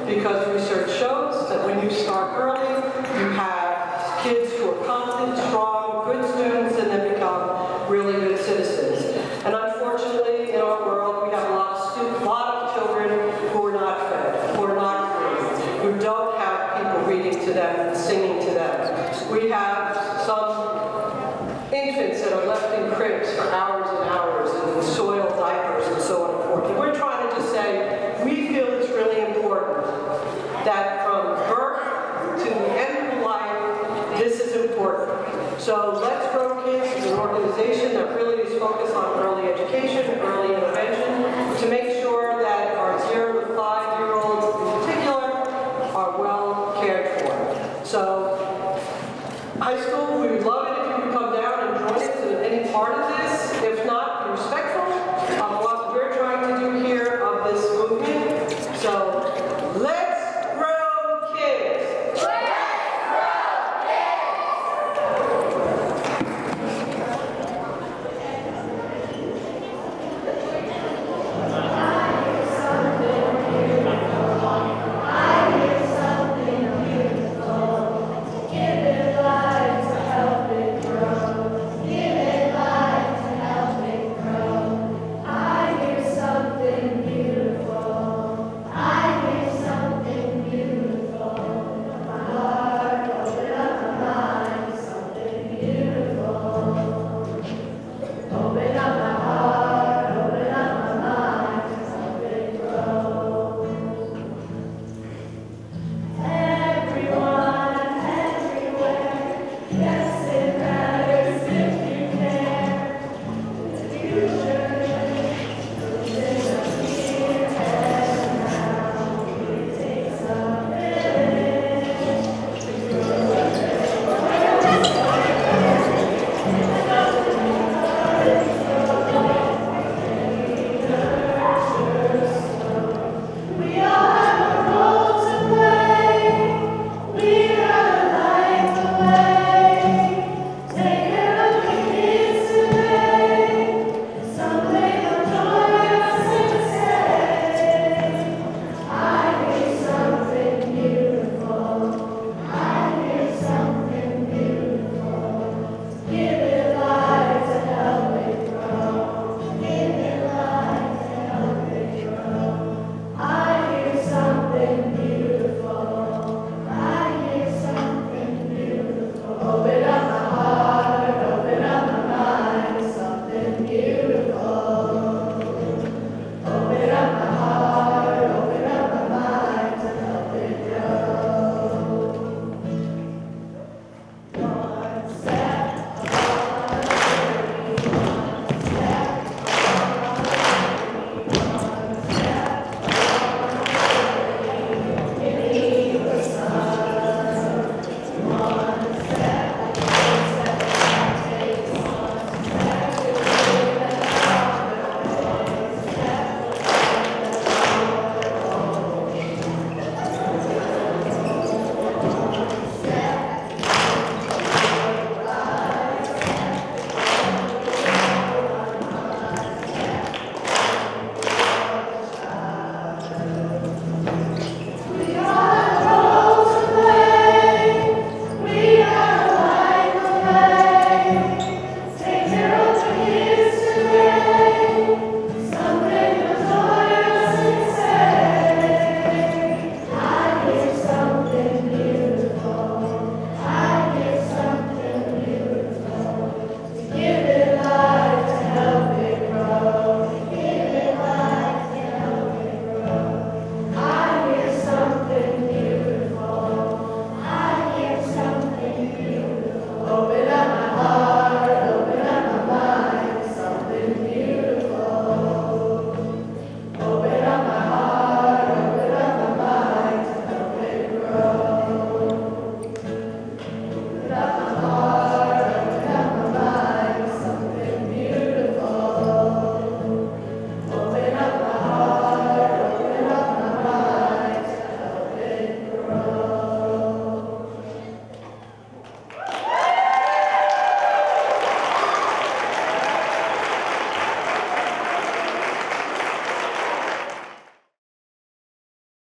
because research shows that when you start early, you have kids who are confident, strong, good students, and then become really good citizens. And unfortunately, in our world, we have a lot of children who are not fed, who are not free, who don't have people reading to them and singing to them. We have some infants that are left in cribs for hours and hours and soiled diapers and so on and forth. And we're trying to just say, we feel it's really important that from birth to the end of life, this is important. So Let's Grow Kids is an organization that really is focused on early education, early intervention, to make sure that our 0 to 5-year-olds in particular are well cared for. So high school